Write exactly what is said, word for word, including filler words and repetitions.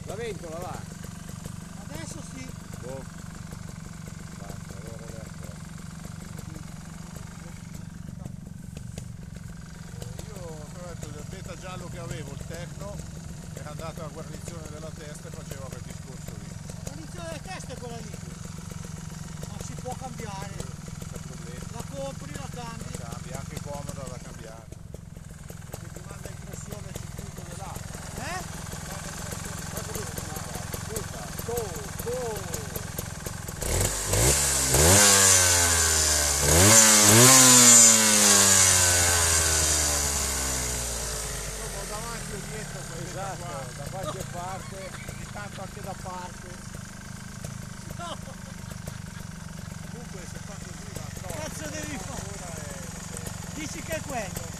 La ventola va? Adesso sì. Boh. Basta, allora adesso. Io ho detto il beta giallo che avevo, il Tecno, era andato alla guarnizione della testa e faceva quel discorso lì. La guarnizione della testa è quella lì. Ma si può cambiare. Senza problemi. La compri, la cambi. La cambi, è anche comoda da cambiare. Perché ti manda in pressione il circuito dell'acqua. Eh? Go, go! Davanti o dietro, Esatto, qua. da qualche parte. Ogni tanto anche da parte. No! Comunque se fa così la trova. Cazzo devi fare? Ancora è... Dici che è quello?